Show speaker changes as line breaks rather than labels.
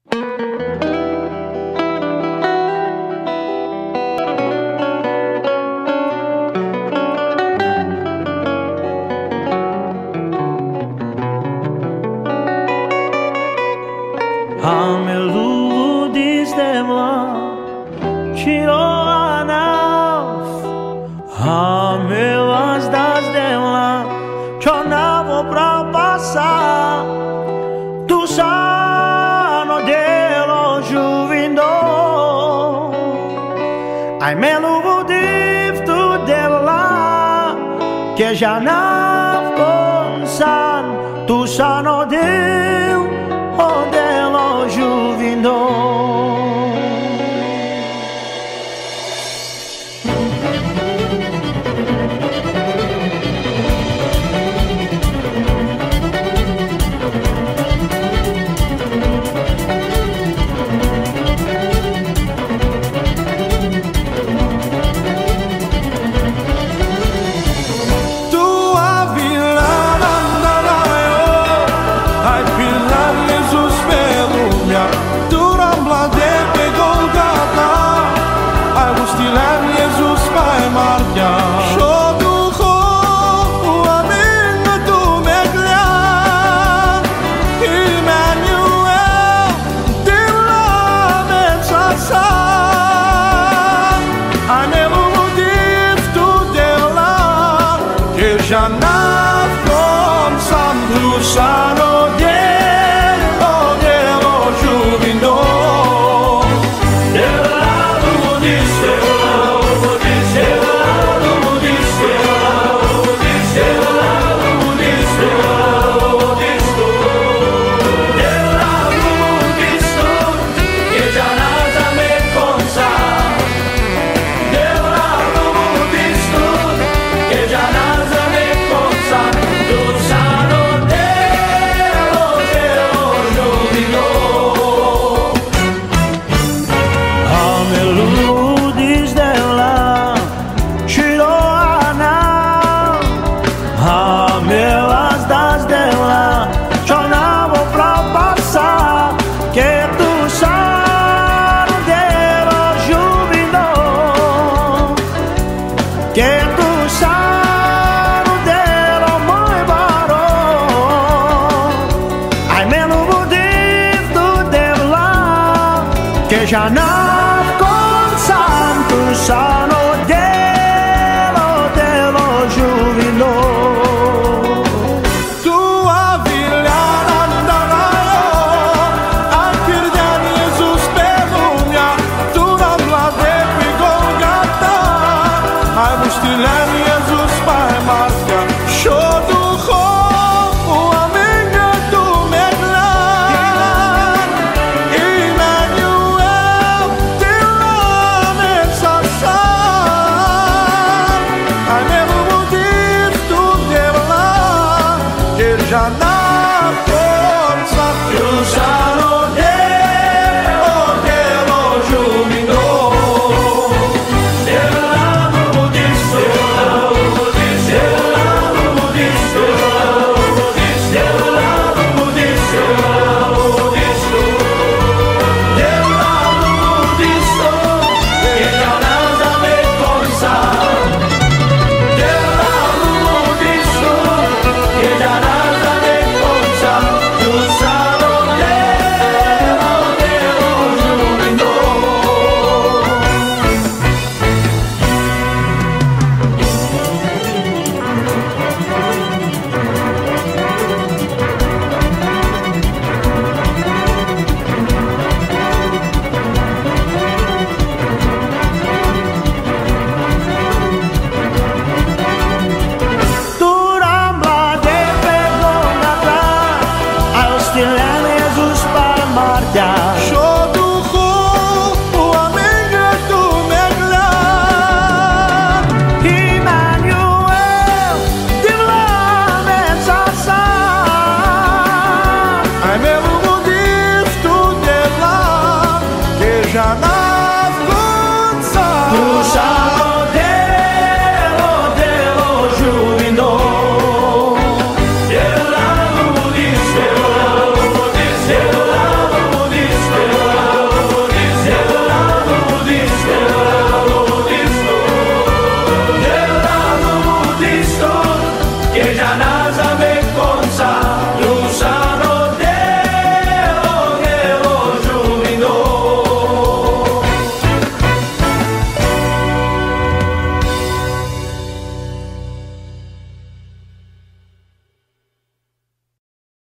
Ame ludis devla Chiroanav Ame vazdas devla Chonavo pra passar Tu sano delo juvindo Ai me ludiv tu devla Que já não consan Tu sano del Odelo juvindo
Janav kom sam Lusano delo juvindo
Que já não consan Tu sano delo juvindo
Tua vilha andaraio Ai pirden Jesus perumia Tu ramla de Golgata Ai mustilen Jesus pai marca Shodu Janav kom sam Lusano delo juvindo
Jesus para marcar